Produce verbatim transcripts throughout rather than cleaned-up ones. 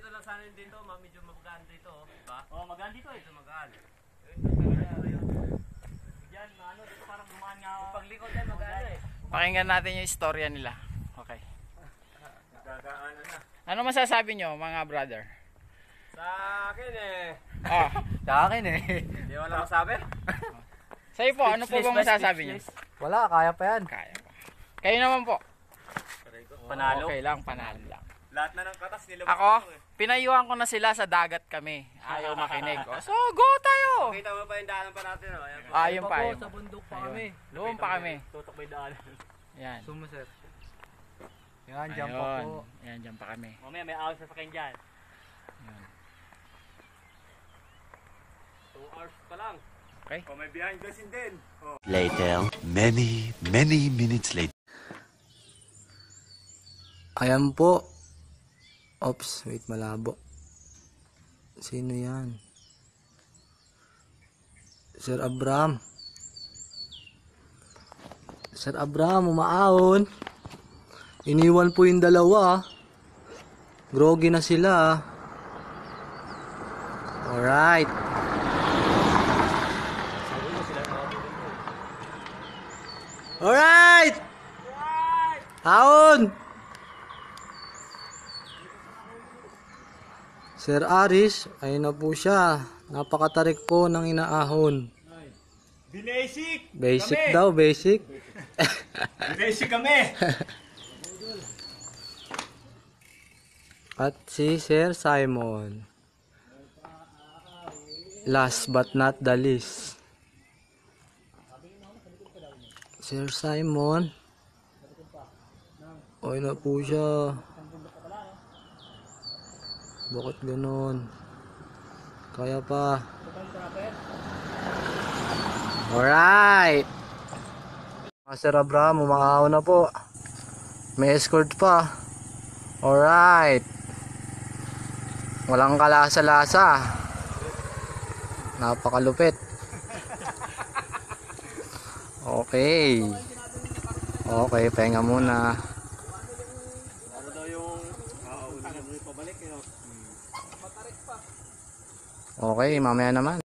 Ito lang sana dito, medyo magaan dito, diba? Oo, magaan dito eh. Ito magaan. Diyan, ano, dito parang gumaan nga ako. Paglikod yan, magaan eh. Pakinggan natin yung istorya nila. Okay. Nagkakaano na. Ano masasabi nyo mga brother? Sa akin eh. Oh, Sa akin eh. Hindi wala masabi. sa'yo po, ano po bang masasabi nyo? Wala, kaya pa yan. Kaya pa. Kayo naman po. Panalo. Okay lang, panalo lang. Lahat na ng katas nila. Ako, pinayuhan ko na sila sa dagat kami. Ayaw makinig. Oh, so, go tayo! Kita mo pa yung daanan pa natin. Oh. Ayan po. Ah, yun pa, yun Sa pa. bundok pa Ayun. kami. Doon pa kami. Tutok may daan. Yan. Sumo sir. Yan, dyan pa Ayun. po. Yan, dyan pa kami. Mamaya may awis sa sakin dyan. Yan. two hours pa lang. Okay. Oh, may behind the scene din. Oh. Later, many, many minutes later. Ayan po. Oops, wait, malabo. Sino yan? Sir Abram. Sir Abram, umaahon. Iniwan po yung dalawa. Groggy na sila. Alright. Alright! Ahon! Sir Aris, ayun na po siya. Napakatarik po ng inaahon. Basic! Basic daw, basic. Basic kami! At si Sir Simon. Last but not the least. Sir Simon. Ayun na po siya. Bakit ganun? Kaya pa. Alright. Sir Abraham, umaaw na po. May escort pa. Alright. Walang kalasa-lasa. Napakalupit. Okay. Okay, pahinga muna. Ano daw yung uulan na rin pabalik yun? Okay, mamaya naman.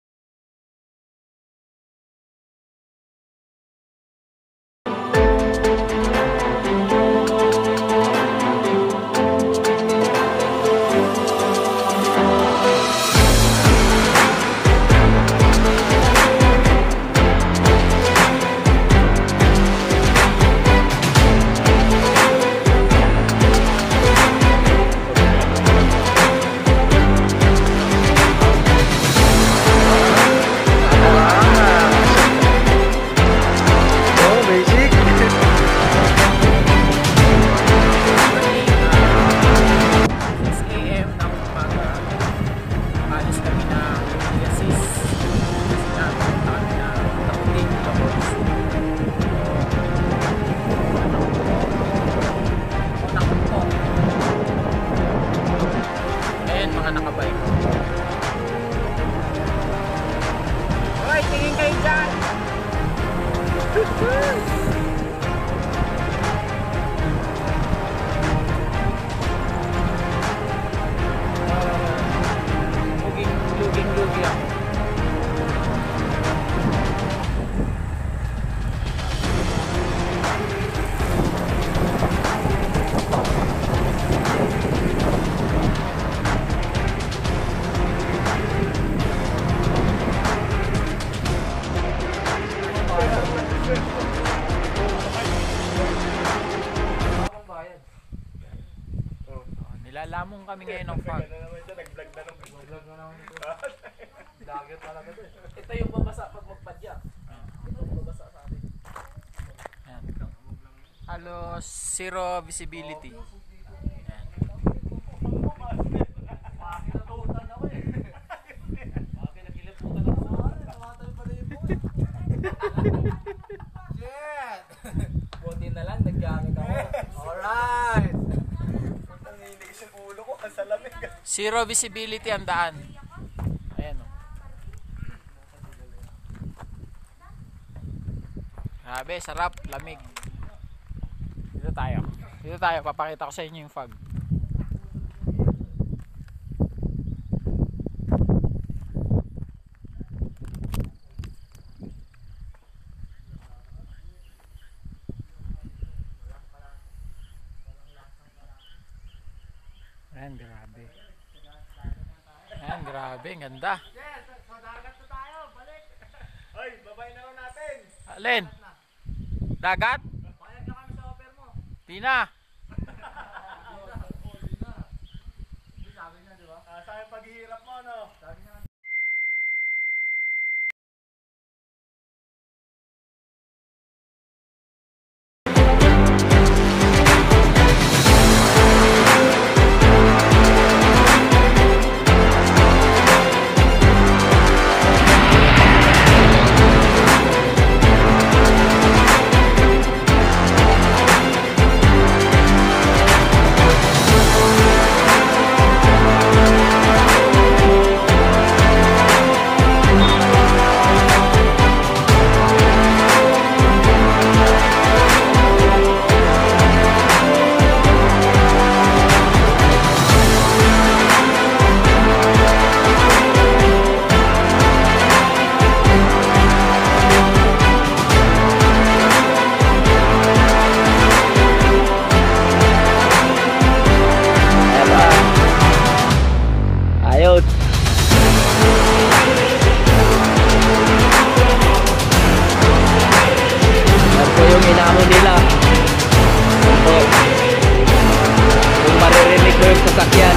Nilalamong kami ngayon ng fog. Nag-vlog na ng vlog na naman ito. Dagat talaga ito eh. Ito yung babasa pag magpadyak. Ito yung babasa sa atin. Ayan. Halos zero visibility. Ayan. Makinatutan ako eh. Makinagiliputan ako. Namatay pala yung buhay. Shit! Buti na lang, naggamit ako. Alright! Zero visibility ang daan. Ayan o. Grabe, sarap, lamig. Dito tayo. Dito tayo, papakita ko sa inyo yung fog. Grabe, ang ganda. Yes, sa dagat na tayo. Balik. Hoy, babay na lang natin. Alin? Dagat? Bayad na kami sa offer mo. Di na. Sabi niya, di ba? Ah, sa akin paghihirap mo, no? Sabi niya. Ayun. Yan po yung inaamon nila. Yan po. Kung maririnig ko yung sasakyan.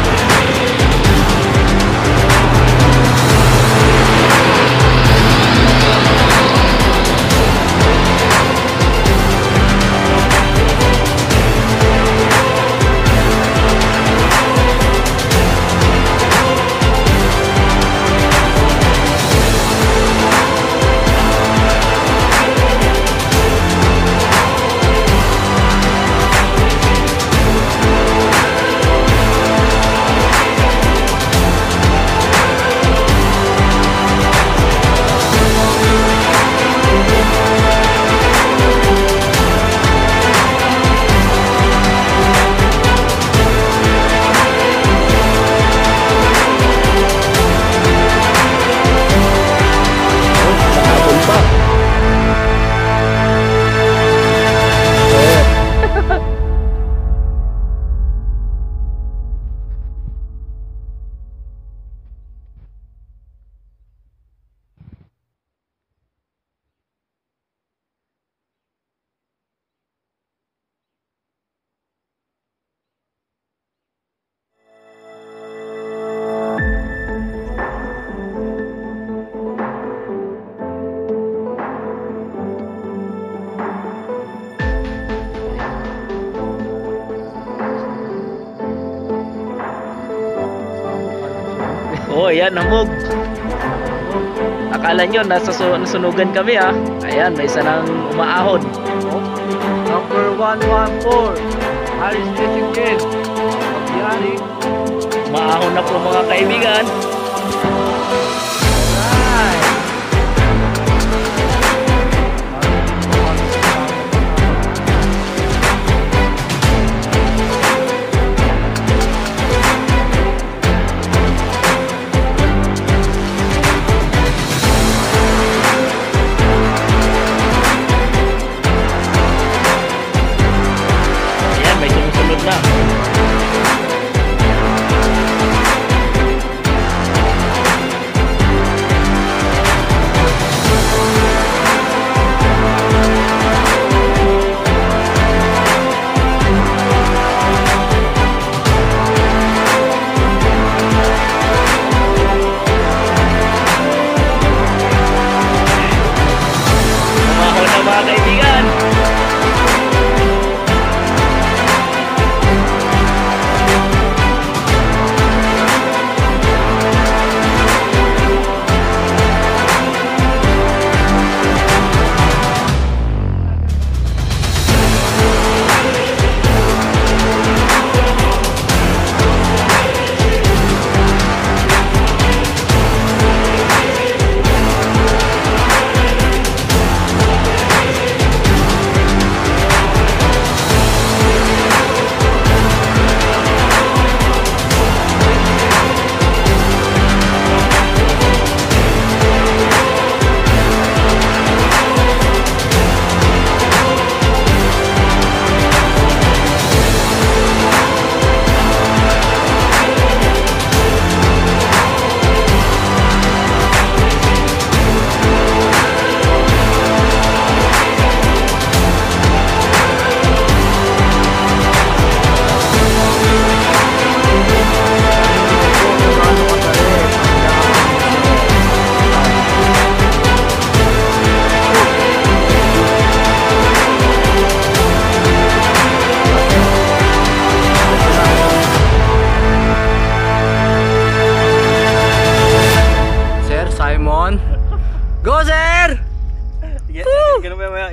Oh, ayan, namog. Akala nyo, nasa nasunugan kami ah. Ayan, may isa nang umaahon. Number one one four. Aris Racing Team. Pagyari. Umaahon na po mga kaibigan. Alright. Ayan, may sumusunod na.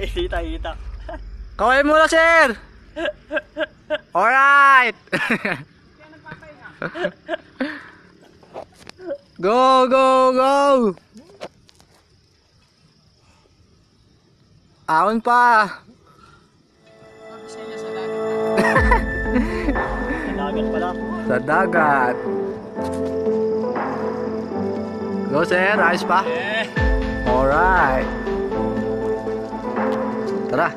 Hita, hita. Kaway mo na, sir! Alright! Go, go, go! Ahon pa! Dagat pala. Sa dagat. Go, sir. Ayos pa? Eh. Alright. Tara.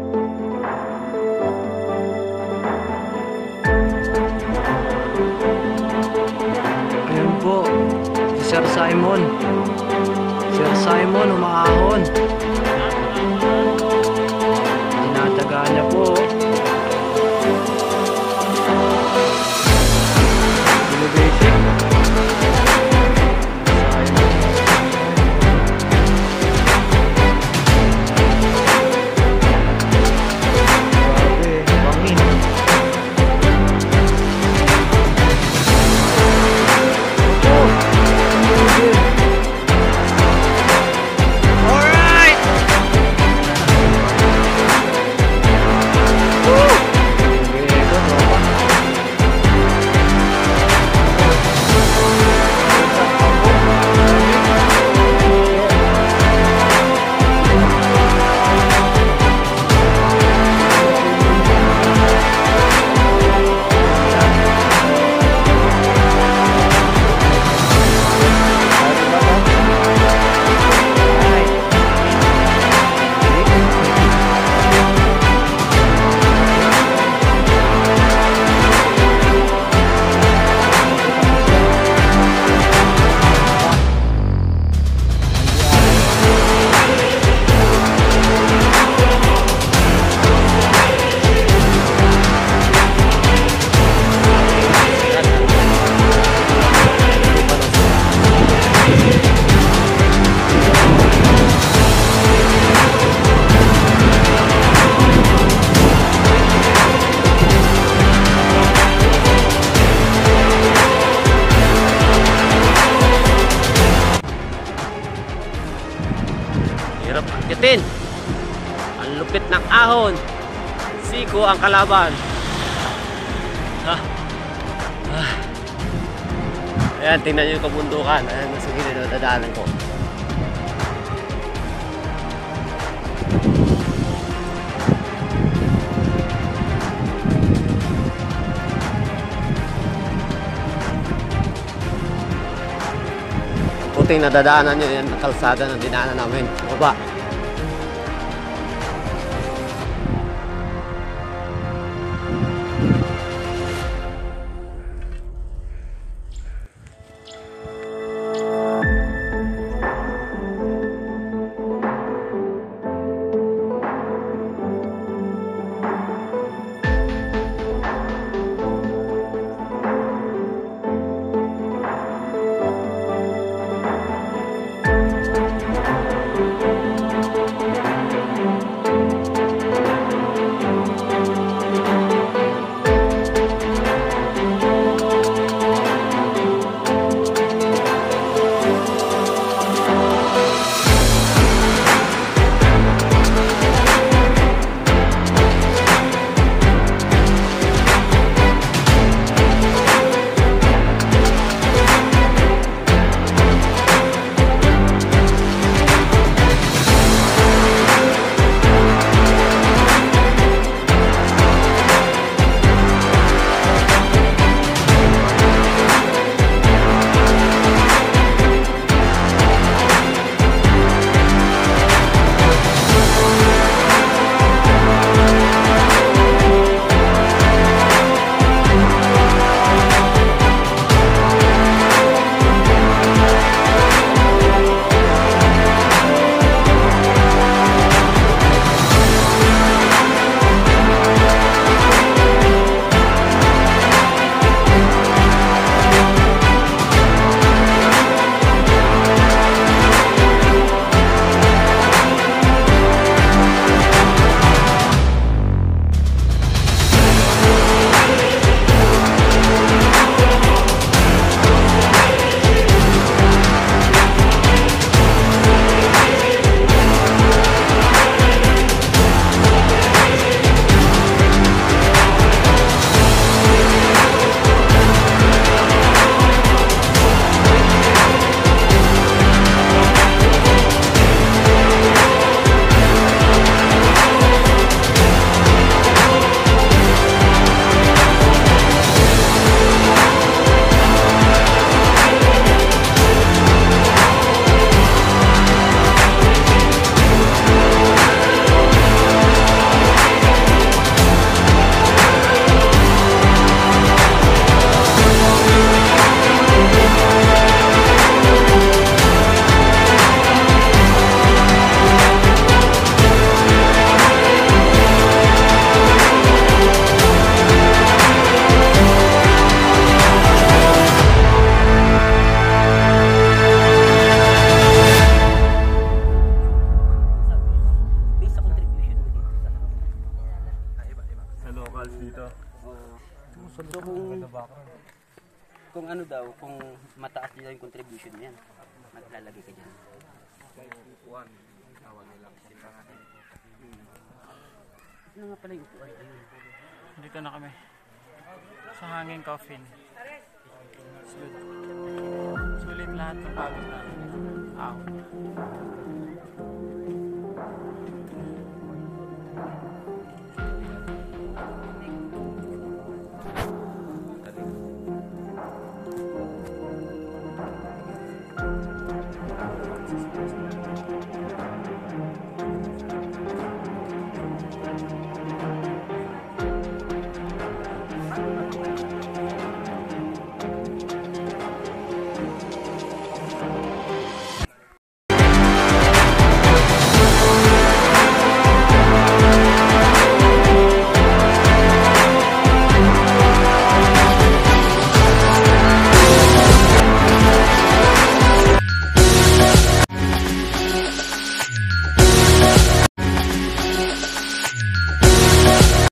Ayun po. Si Sir Simon. Sir Simon, umaahon. Tinataga niya po. Basic. Hirap akitin. Ang lupit ng ahon. Siko ang kalaban. Ha? Ah. Ayan, tingnan nyo yung kabundukan. Ayan, nasa gilid na dadaanan ko. Puting nadadaanan nyo yan, kalsada na dinaanan namin. Baba. ano daw, kung mataas din daw yung contribution mo yan, maglalagay ka dyan. Upuan. Tawag nila. Kita natin. Ano nga pala yung upuan? Ayun. Dito na kami. Sa hanging coffin. Sulit. Sulit lahat ng bagay namin. Ahon.